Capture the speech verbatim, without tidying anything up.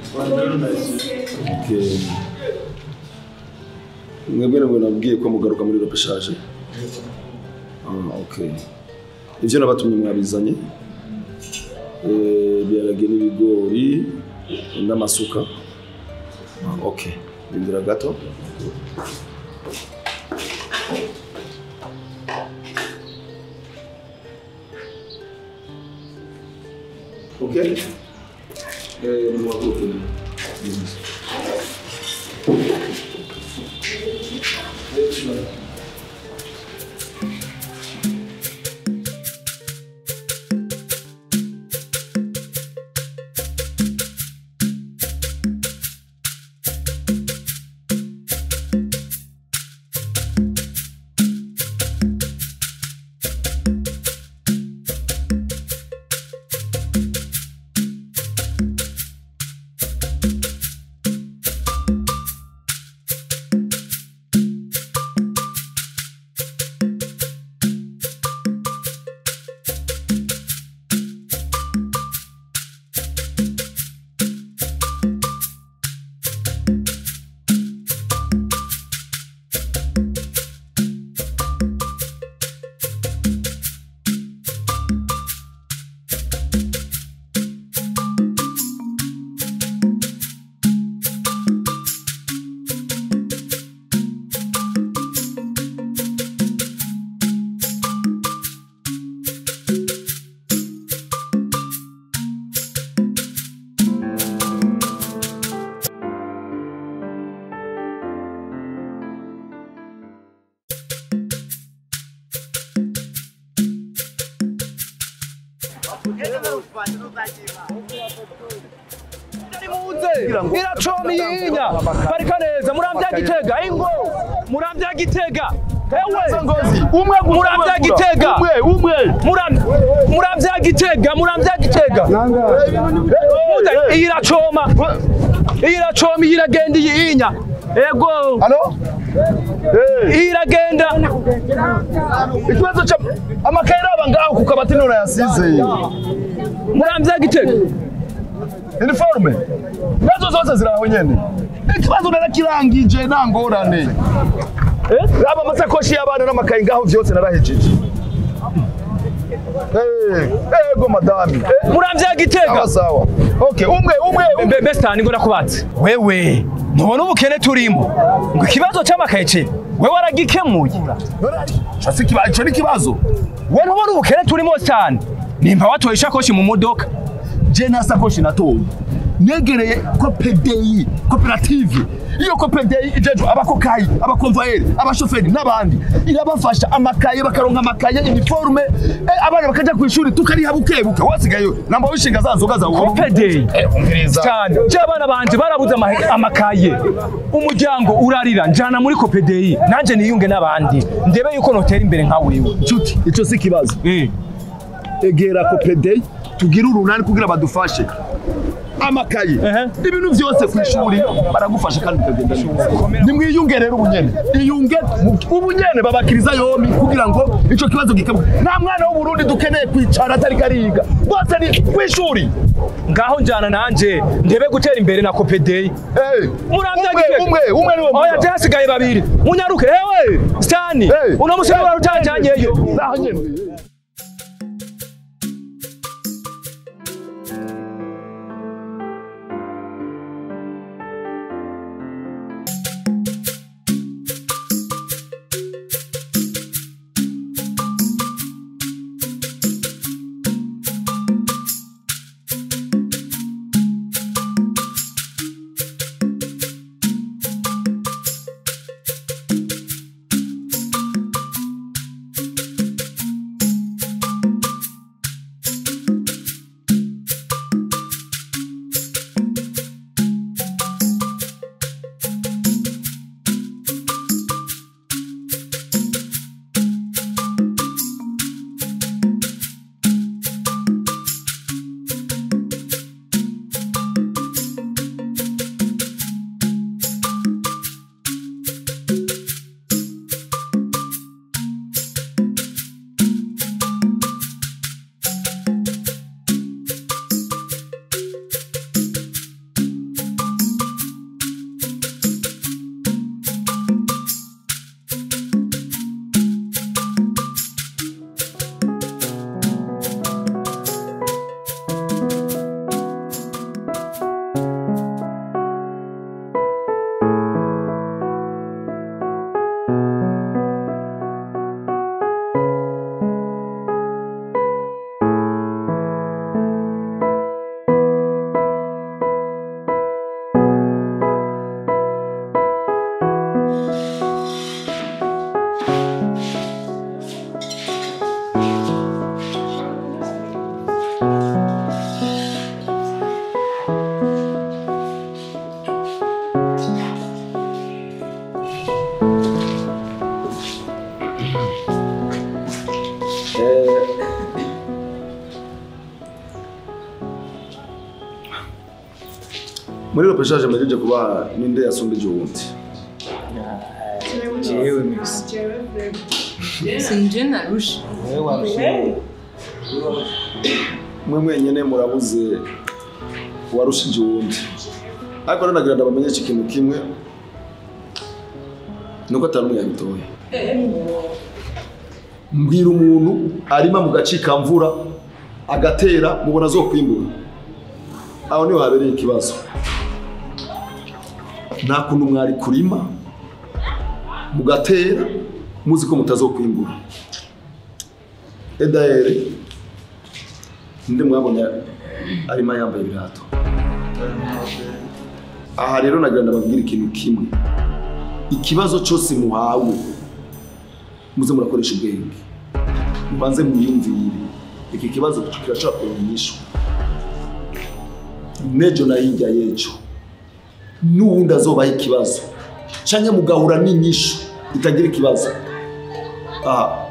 Okay. Mwebwe nabwo nabwiye ko mugaruka muri repeshage. Ah, okay. Ivyo nabatumye mwabizanye. Eh, byarage n'ibigori n'amasuka. Ah, okay. Bindira gato. Okay? Eh, no voy Iracoma yinya barika neza muramvya Gitega ingo muramvya Gitega ewe umwe muramvya Gitega umwe umwe muramvya Gitega muramvya Gitega muze iracoma iracoma iragenda yinya ego allo iragenda ikibazo cha amakaira abangaho kukabati none yasize muramvya Gitega uniforme nazo zose ziraho nyene ikibazo narakirangije nangorane eh aba masakoshi y'abana n'amakayi ngaho vyose narahejeje eh ego madami muramvya Gitega sawa okay umwe umwe bestani ngo nakubatse wewe ntubona ubukene turimo ngo ikibazo cy'amakaye ce wewe waragikemuye cyase kibazo ni kibazo wewe ntubona ubukene turimo cyane nimba watoye ishakoshi mu modoka je na sakoshi natoye negereye ko P D I cooperative iyo ko P D I ijeje abakokayi abakonvoyeri abashoferi nabandi irabafasha amakaye bakaronka amakaye uniforme eh, abana bakaja ku ishuri tukariha bukebuke wasigayo namba wishinga zanzoga za uwo P D I eh umviriza cyane je abana banje barabuze amakaye umuryango urarira njana muri ko P D I nanje niyunge nabandi ndebe yuko notera imbere nka wewe nshuti ico si kibazo eh egera ko P D I tugira urunani kugira badufashe amakaye ibintu byose ku ishuri baragufasha kandi ukagenda neza nimwiyunge rero ubunyene iyunge ubunyene babakiriza yomi kugira ngo ico kibazo gikemuke nta mwana wo Burundi dukeneye kwicara atari kariga bose ni ku ishuri ngaho njana nanje ndebe gutera imbere na kopedei eh muramvya Gitega umwe umwe niwe oya jasigaye babiri munyaruke ewe stani uno musore wa rutanjanyeyo naho nyene muri repeshage mwageje kuba ninde yasumbije uwundi jewe misi sinje narusha wewe wabishoboye mwe mwenyene murabuze warushije uwundi ariko rero nagira ndabamenye ikintu kimwe nuko atari umwe yabitoye mbwira umuntu arima mu gacika mvura agatera mubona zo kwimbura aho niho habereye ikibazo nta kuntu mwari kurima mugatera muzi ko mutazokwimbura edaere nde mwabonye arima yambaye ibirato aha rero nagira ndababwira ikintu kimwe ikibazo cyose muhawe muze murakoresha ubwenge mubanze mwiyumvire iki kibazo kirashobora kumenyeshwa nejo na hirya yejo n'uwundi azobaho ikibazo canke mugahura n'inyishu itagira ikibazo aha